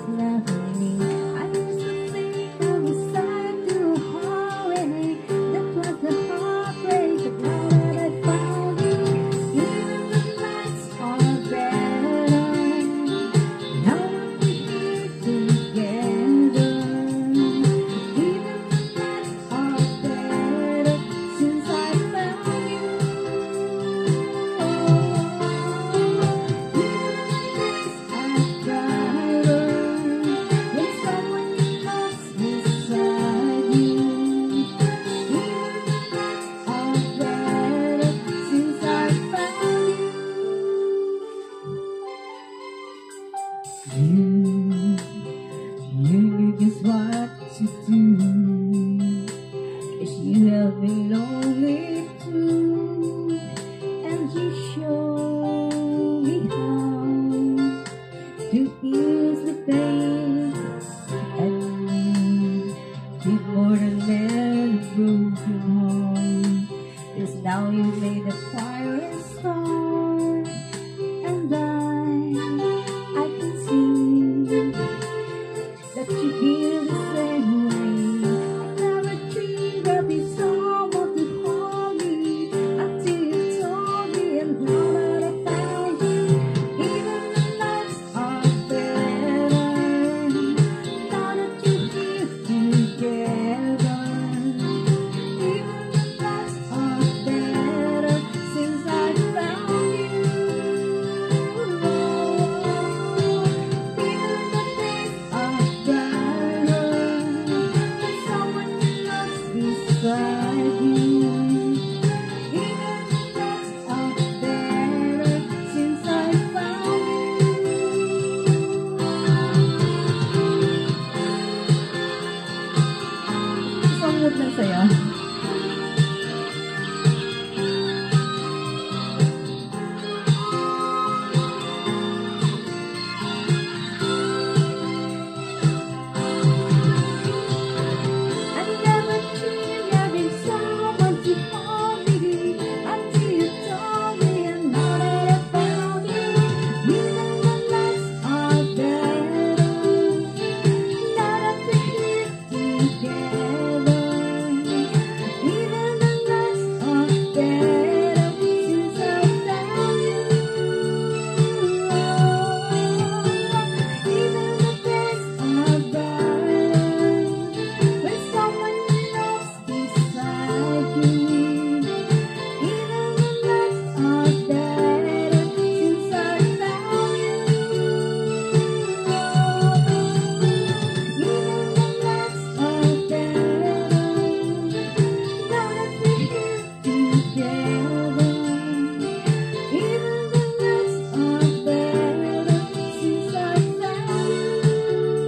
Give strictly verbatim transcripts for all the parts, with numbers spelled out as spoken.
lovely. I used to think I was signed to a holiday. That was the heartbreak, but now that I found you, even the nights are better. Now that we're here together, even the nights are better since I found you. You, you knew just what to do, 'cause you have been lonely too, and you show me how to ease the pain, and did more than mend a broken heart, 'cause now you made a fire start, and I I can see that you feel the same way. I never dreamed there'd be someone to hold me until you told me, and now that I found you, even the nights are better. Now that you're here together, even the nights are better since I found you. Beside you, even the nights are better since I found you. Isang mood lang sa'yo.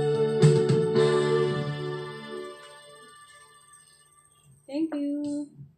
Thank you.